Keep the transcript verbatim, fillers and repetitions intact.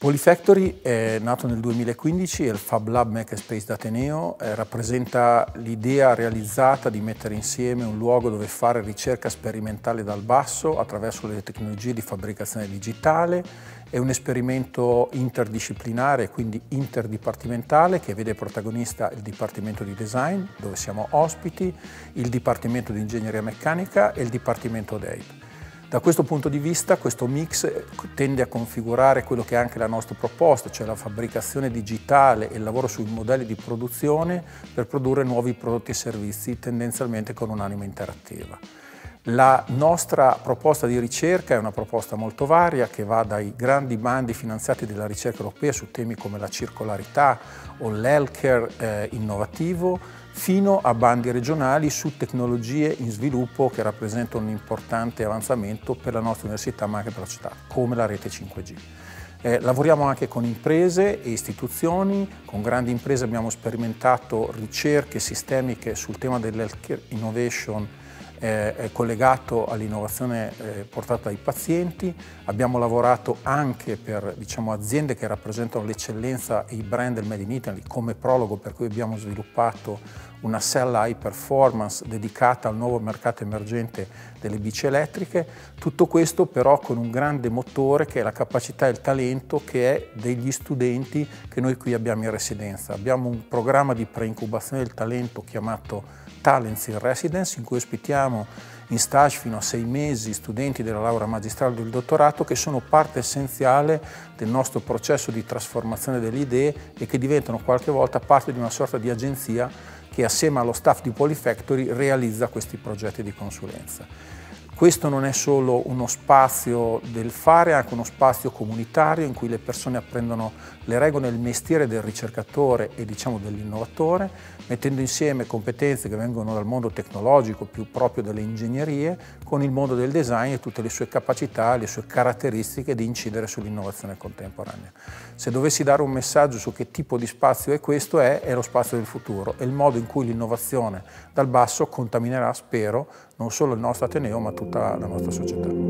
Polyfactory è nato nel duemilaquindici, è il Fab Lab Makerspace d'Ateneo, eh, rappresenta l'idea realizzata di mettere insieme un luogo dove fare ricerca sperimentale dal basso attraverso le tecnologie di fabbricazione digitale. È un esperimento interdisciplinare, quindi interdipartimentale, che vede protagonista il Dipartimento di Design, dove siamo ospiti, il Dipartimento di Ingegneria Meccanica e il Dipartimento D E I. Da questo punto di vista questo mix tende a configurare quello che è anche la nostra proposta, cioè la fabbricazione digitale e il lavoro sui modelli di produzione per produrre nuovi prodotti e servizi tendenzialmente con un'anima interattiva. La nostra proposta di ricerca è una proposta molto varia che va dai grandi bandi finanziati della ricerca europea su temi come la circolarità o l'healthcare eh, innovativo, fino a bandi regionali su tecnologie in sviluppo che rappresentano un importante avanzamento per la nostra università ma anche per la società, come la rete cinque G. Eh, lavoriamo anche con imprese e istituzioni, con grandi imprese abbiamo sperimentato ricerche sistemiche sul tema dell'healthcare innovation eh, collegato all'innovazione eh, portata dai pazienti. Abbiamo lavorato anche per diciamo, aziende che rappresentano l'eccellenza e i brand del Made in Italy, come Prologo, per cui abbiamo sviluppato una cella high performance dedicata al nuovo mercato emergente delle bici elettriche. Tutto questo però con un grande motore che è la capacità e il talento che è degli studenti che noi qui abbiamo in residenza. Abbiamo un programma di preincubazione del talento chiamato Talents in Residence, in cui ospitiamo in stage fino a sei mesi studenti della laurea magistrale e del dottorato che sono parte essenziale del nostro processo di trasformazione delle idee e che diventano qualche volta parte di una sorta di agenzia che assieme allo staff di Polyfactory realizza questi progetti di consulenza. Questo non è solo uno spazio del fare, è anche uno spazio comunitario in cui le persone apprendono le regole del mestiere del ricercatore e diciamo dell'innovatore, mettendo insieme competenze che vengono dal mondo tecnologico, più proprio delle ingegnerie, con il mondo del design e tutte le sue capacità, le sue caratteristiche di incidere sull'innovazione contemporanea. Se dovessi dare un messaggio su che tipo di spazio è questo, è, è lo spazio del futuro, è il modo in cui l'innovazione dal basso contaminerà, spero, non solo il nostro Ateneo ma tutta la nostra società.